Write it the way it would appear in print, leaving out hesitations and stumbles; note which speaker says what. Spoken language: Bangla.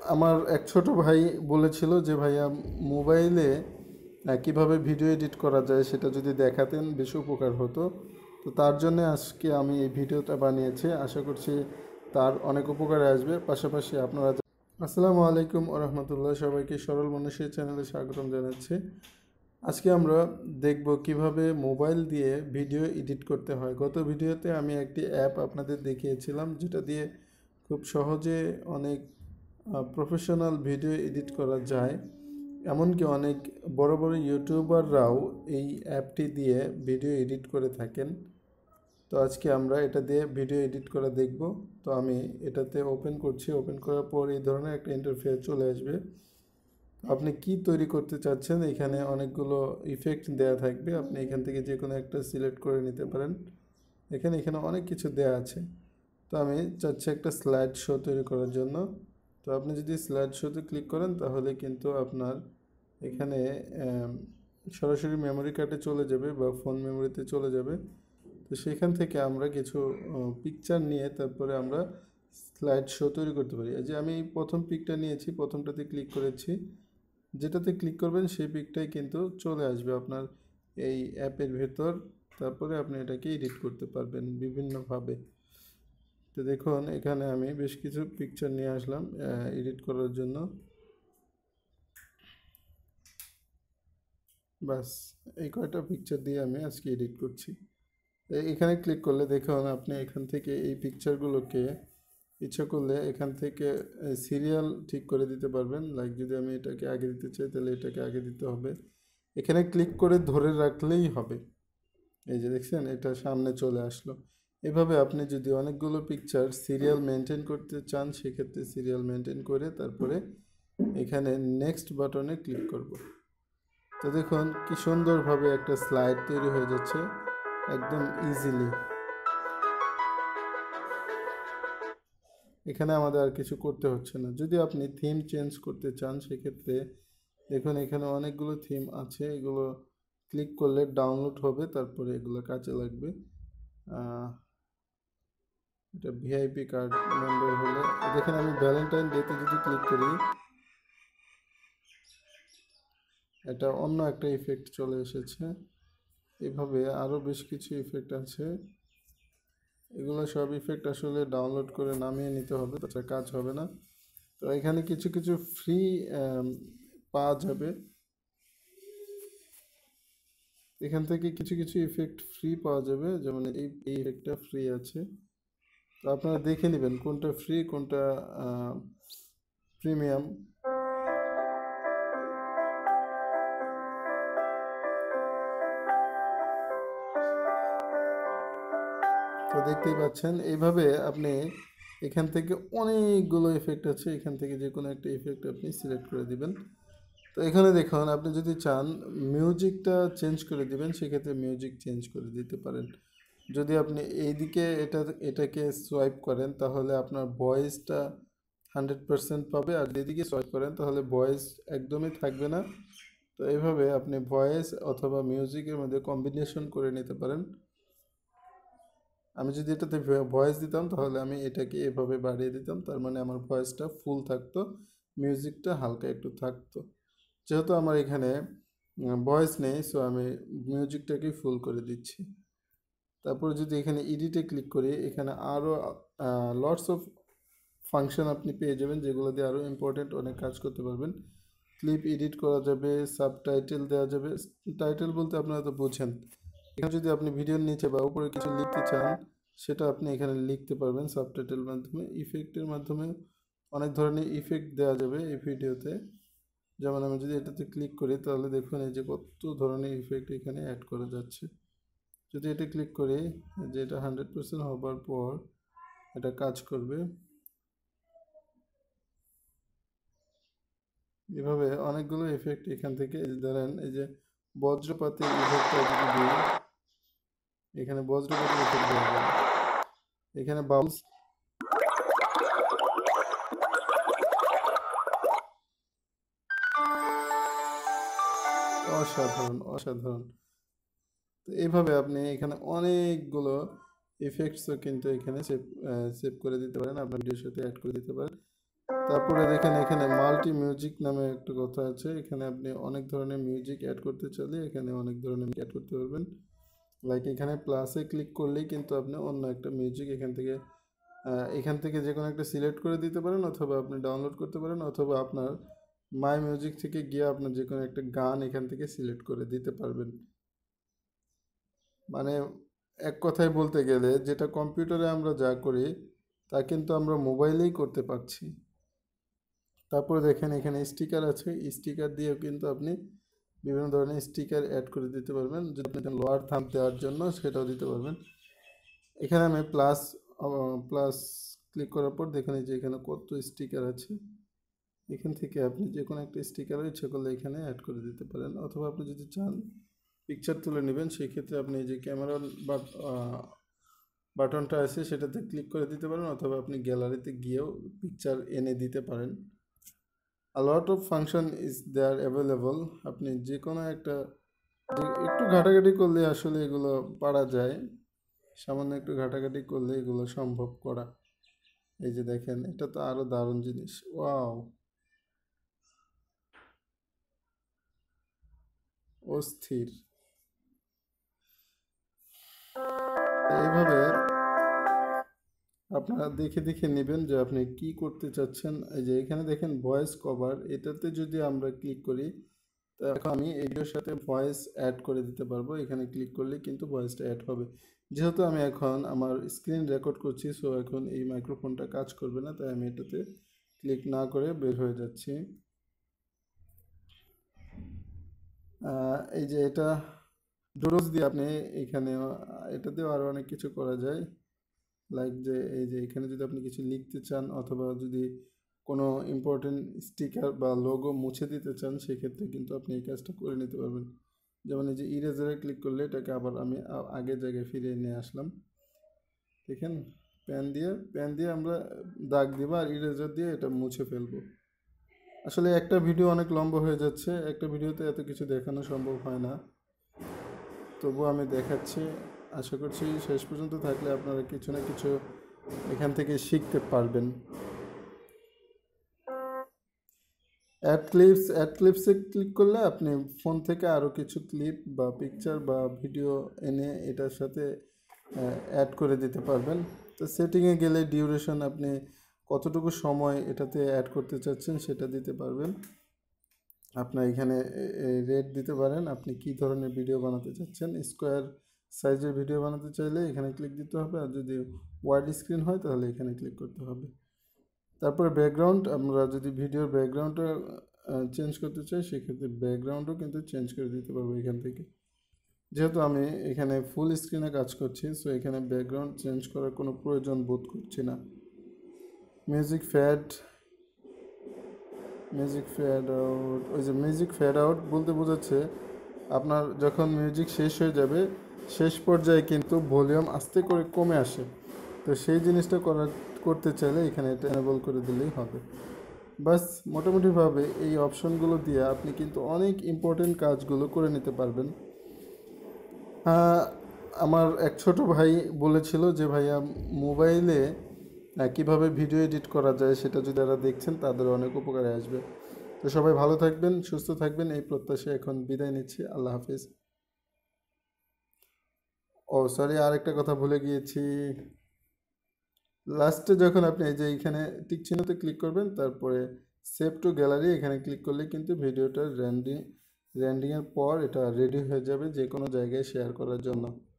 Speaker 1: আমার এক ছোট ভাই বলেছিল যে ভাইয়া মোবাইলে কিভাবে ভিডিও এডিট করা যায় সেটা যদি দেখাতেন বেশি উপকার হতো। তো তার জন্য আজকে আমি এই ভিডিওটা বানিয়েছি। আশা করছি তার অনেক উপকারে আসবে। পাশাপাশি আপনারা আসসালামু আলাইকুম ওয়া রাহমাতুল্লাহ, সবাইকে সরল মানুষের চ্যানেলে স্বাগতম জানাচ্ছি। আজকে আমরা দেখব কিভাবে মোবাইল দিয়ে ভিডিও এডিট করতে হয়। গত ভিডিওতে আমি একটি অ্যাপ আপনাদের দেখিয়েছিলাম যেটা দিয়ে খুব সহজে অনেক প্রফেশনাল ভিডিও এডিট করা যায়। এমনকি অনেক বড় বড় ইউটিউবাররাও এই অ্যাপটি দিয়ে ভিডিও এডিট করে থাকেন। তো আজকে আমরা এটা দিয়ে ভিডিও এডিট করা দেখব। তো আমি এটাতে ওপেন করছি। ওপেন করার পর এই ধরনের একটা ইন্টারফেস চলে আসবে। আপনি কি তৈরি করতে চাচ্ছেন, এখানে অনেকগুলো ইফেক্ট দেয়া থাকবে। আপনি এখান থেকে যে কোনো একটা সিলেক্ট করে নিতে পারেন। এখানে অনেক কিছু দেয়া আছে। তো আমি চাচ্ছি একটা স্লাইড শো তৈরি করার জন্য। তো আপনি যদি স্লাইড শোতে ক্লিক করেন তাহলে কিন্তু আপনার এখানে সরাসরি মেমোরি কার্ডে চলে যাবে বা ফোন মেমোরিতে চলে যাবে। তো সেখান থেকে আমরা কিছু পিকচার নিয়ে তারপরে আমরা স্লাইড শো তৈরি করতে পারি। এই যে আমি প্রথম পিকটা নিয়েছি, প্রথমটাতে ক্লিক করেছি। যেটাতে ক্লিক করবেন সেই পিকটাই কিন্তু চলে আসবে আপনার এই অ্যাপের ভেতর। তারপরে আপনি এটাকে এডিট করতে পারবেন বিভিন্নভাবে। তো দেখুন এখানে আমি বেশ কিছু পিকচার নিয়ে আসলাম এডিট করার জন্য। বাস এই কয়টা পিকচার দিয়ে আমি আজকে এডিট করছি। এখানে ক্লিক করলে দেখুন আপনি এখান থেকে এই পিকচারগুলোকে ইচ্ছা করলে এখান থেকে সিরিয়াল ঠিক করে দিতে পারবেন। লাইক যদি আমি এটাকে আগে দিতে চাই তাহলে এটাকে আগে দিতে হবে। এখানে ক্লিক করে ধরে রাখলেই হবে। এই যে দেখছেন এটা সামনে চলে আসলো। এভাবে আপনি যদি অনেকগুলো পিকচার সিরিয়াল মেনটেন করতে চান সেক্ষেত্রে সিরিয়াল মেনটেন করে তারপরে এখানে নেক্সট বাটনে ক্লিক করব। তো দেখুন কি সুন্দরভাবে একটা স্লাইড তৈরি হয়ে যাচ্ছে একদম ইজিলি। এখানে আমাদের আর কিছু করতে হচ্ছে না। যদি আপনি থিম চেঞ্জ করতে চান সেক্ষেত্রে দেখুন এখানে অনেকগুলো থিম আছে। এগুলো ক্লিক করলে ডাউনলোড হবে, তারপরে এগুলো কাজে লাগবে। এটা ভিআইপি কার্ড মেম্বার হলে দেখেন আমি ভ্যালেন্টাইন ডেতে যদি ক্লিক করি এটা অন্য একটা ইফেক্ট চলে এসেছে। এভাবে আরও বেশ কিছু ইফেক্ট আছে। এগুলো সব ইফেক্ট আসলে ডাউনলোড করে নামিয়ে নিতে হবে, তাছাড়া কাজ হবে না। তো এখানে কিছু কিছু ফ্রি পাওয়া যাবে। এখান থেকে কিছু কিছু ইফেক্ট ফ্রি পাওয়া যাবে, যেমন এই ইফেক্টটা ফ্রি আছে। তো আপনারা দেখে নেবেন কোনটা ফ্রি কোনটা প্রিমিয়াম। তো দেখতেই পাচ্ছেন এইভাবে আপনি এখান থেকে অনেকগুলো ইফেক্ট আছে, এখান থেকে যে কোনো একটা ইফেক্ট আপনি সিলেক্ট করে দিবেন। তো এখানে দেখুন আপনি যদি চান মিউজিকটা চেঞ্জ করে দিবেন সেক্ষেত্রে মিউজিক চেঞ্জ করে দিতে পারেন। যদি আপনি এইদিকে এটাকে সোয়াইপ করেন তাহলে আপনার ভয়েসটা 100% পাবে, আর যেদিকে সোয়াইপ করেন তাহলে ভয়েস একদমই থাকবে না। তো এইভাবে আপনি ভয়েস অথবা মিউজিকের মধ্যে কম্বিনেশন করে নিতে পারেন। আমি যদি এটাতে ভয়েস দিতাম তাহলে আমি এটাকে এভাবে বাড়িয়ে দিতাম, তার মানে আমার ভয়েসটা ফুল থাকতো, মিউজিকটা হালকা একটু থাকতো। যেহেতু আমার এখানে ভয়েস নেই সো আমি মিউজিকটাকে ফুল করে দিচ্ছি। তারপরে যদি এখানে এডিটে ক্লিক করি এখানে আরও লটস অফ ফাংশন আপনি পেয়ে যাবেন যেগুলো দিয়ে আরও ইম্পর্টেন্ট অনেক কাজ করতে পারবেন। ক্লিপ এডিট করা যাবে, সাবটাইটেল দেওয়া যাবে। টাইটেল বলতে আপনারা তো বুঝেন, এখানে যদি আপনি ভিডিওর নিচে বা উপরে কিছু লিখতে চান সেটা আপনি এখানে লিখতে পারবেন সাবটাইটেলের মাধ্যমে। ইফেক্টের মাধ্যমে অনেক ধরনের ইফেক্ট দেওয়া যাবে এই ভিডিওতে। যেমন আমি যদি এটাতে ক্লিক করি তাহলে দেখুন এই যে কত ধরনের ইফেক্ট এখানে অ্যাড করা যাচ্ছে। যদি এটা ক্লিক করি যে এটা 100% হবার পর এটা কাজ করবে। এভাবে অনেকগুলো ইফেক্ট এখান থেকে ধরেন এই যে বজ্রপাতের ইফেক্টটা যদি দিই এখানে বজ্রপাতের ইফেক্ট দেওয়া যাবে। এখানে বাউলস অসাধারণ অসাধারণ। তো এইভাবে আপনি এখানে অনেকগুলো ইফেক্টসও কিন্তু এখানে সেভ করে দিতে পারেন, আপনার ভিডিওর সাথে অ্যাড করে দিতে পারেন। তো তারপরে দেখেন এখানে মাল্টি মিউজিক নামে একটা কথা আছে। এখানে আপনি অনেক ধরনের মিউজিক অ্যাড করতে চাইলে এখানে অনেক ধরনের অ্যাড করতে পারবেন। লাইক এখানে প্লাসে ক্লিক করলেই কিন্তু আপনি অন্য একটা মিউজিক এখান থেকে যে কোনো একটা সিলেক্ট করে দিতে পারেন, অথবা আপনি ডাউনলোড করতে পারেন, অথবা আপনার মাই মিউজিক থেকে গিয়ে আপনার যে কোনো একটা গান এখান থেকে সিলেক্ট করে দিতে পারবেন। মানে এক কথায় বলতে গেলে যেটা কম্পিউটারে আমরা যা করি তা কিন্তু আমরা মোবাইলেই করতে পারছি। তারপরে দেখেন এখানে স্টিকার আছে, স্টিকার দিয়েও কিন্তু আপনি বিভিন্ন ধরনের স্টিকার অ্যাড করে দিতে পারবেন। যদি আপনি লোয়ার থাম্ব দেওয়ার জন্য সেটাও দিতে পারবেন। এখানে আমি প্লাস ক্লিক করার পর দেখেন যে এখানে কত স্টিকার আছে। এখান থেকে আপনি যে কোনো একটা স্টিকারও ইচ্ছা করলে এখানে অ্যাড করে দিতে পারেন, অথবা আপনি যদি চান পিকচার তুলে নেবেন সেই ক্ষেত্রে আপনি যে ক্যামেরার বাটনটা আছে সেটাতে ক্লিক করে দিতে পারেন, অথবা আপনি গ্যালারিতে গিয়েও পিকচার এনে দিতে পারেন। a lot of function is there available। আপনি যে কোনো একটা একটু ঘাটাঘাটি করলে আসলে এগুলো পারা যায়, সামান্য একটু ঘাটাঘাটি করলে এগুলো সম্ভব করা। এই যে দেখেন এটা তো আরো দারুণ জিনিস, ওয়াও, অস্থির। এইভাবে আপনারা দেখে দেখে নেবেন যে আপনি কি করতে চাচ্ছেন। এই যে এখানে দেখেন ভয়েস কভার, এটাতে যদি আমরা ক্লিক করি তো এখন আমি এই ভিডিওর সাথে ভয়েস অ্যাড করে দিতে পারবো। এখানে ক্লিক করলে কিন্তু ভয়েসটা অ্যাড হবে। যেহেতু আমি এখন আমার স্ক্রিন রেকর্ড করছি, সো এখন এই মাইক্রোফোনটা কাজ করবে না, তাই আমি এটাতে ক্লিক না করে বের হয়ে যাচ্ছি। এই যে এটা ডোরোস দিয়ে আপনি এখানে এটাতেও আরও অনেক কিছু করা যায়। লাইক যে এই যে এখানে যদি আপনি কিছু লিখতে চান, অথবা যদি কোনো ইম্পর্টেন্ট স্টিকার বা লোগো মুছে দিতে চান, সেক্ষেত্রে কিন্তু আপনি এই কাজটা করে নিতে পারবেন। যেমন এই যে ইরেজারে ক্লিক করলে এটাকে আবার আমি আগের জায়গায় ফিরিয়ে নিয়ে আসলাম। দেখেন পেন দিয়ে আমরা দাগ দিব আর ইরেজার দিয়ে এটা মুছে ফেলবো। আসলে একটা ভিডিও অনেক লম্বা হয়ে যাচ্ছে, একটা ভিডিওতে এত কিছু দেখানো সম্ভব হয় না, তবুও আমি দেখাচ্ছি। আশা করছি শেষ পর্যন্ত থাকলে আপনারা কিছু না কিছু এখান থেকে শিখতে পারবেন। অ্যাড ক্লিপসে ক্লিক করলে আপনি ফোন থেকে আরও কিছু ক্লিপ বা পিকচার বা ভিডিও এনে এটার সাথে অ্যাড করে দিতে পারবেন। তো সেটিংয়ে গেলে ডিউরেশন আপনি কতটুকু সময় এটাতে অ্যাড করতে চাচ্ছেন সেটা দিতে পারবেন। আপনার এখানে রেট দিতে পারেন আপনি কি ধরনের ভিডিও বানাতে চাচ্ছেন। স্কোয়ার সাইজের ভিডিও বানাতে চাইলে এখানে ক্লিক দিতে হবে, আর যদি ওয়াইড স্ক্রিন হয় তাহলে এখানে ক্লিক করতে হবে। তারপরে ব্যাকগ্রাউন্ড, আমরা যদি ভিডিওর ব্যাকগ্রাউন্ডটা চেঞ্জ করতে চাই সেক্ষেত্রে ব্যাকগ্রাউন্ডও কিন্তু চেঞ্জ করে দিতে পারবো এখান থেকে। যেহেতু আমি এখানে ফুল স্ক্রিনে কাজ করছি, সো এখানে ব্যাকগ্রাউন্ড চেঞ্জ করার কোনো প্রয়োজন বোধ করছি না। মিউজিক ফ্যাড আউট, ওই যে মিউজিক ফ্যাড আউট বলতে বোঝাচ্ছে আপনার যখন মিউজিক শেষ হয়ে যাবে শেষ পর্যায়ে কিন্তু ভলিউম আস্তে করে কমে আসে। তো সেই জিনিসটা করতে চাইলে এখানে এটা এনেবল করে দিলেই হবে। বাস মোটামুটিভাবে এই অপশনগুলো দিয়ে আপনি কিন্তু অনেক ইম্পর্টেন্ট কাজগুলো করে নিতে পারবেন। আমার এক ছোট ভাই বলেছিল যে ভাইয়া মোবাইলে কিভাবে ভিডিও এডিট করা যায় সেটা যদি যারা দেখছেন তাদের অনেক উপকারে আসবে। তো সবাই ভালো থাকবেন, সুস্থ থাকবেন এই প্রত্যাশায় এখন বিদায় নিচ্ছি। আল্লাহ হাফিজ। ও সরি, আরেকটা কথা ভুলে গিয়েছি। লাস্টে যখন আপনি এই যে এখানে টিক চিহ্নতে ক্লিক করবেন, তারপরে সেভ টু গ্যালারি এখানে ক্লিক করলে কিন্তু ভিডিওটা রেন্ডিংয়ের পর এটা রেডি হয়ে যাবে যে কোনো জায়গায় শেয়ার করার জন্য।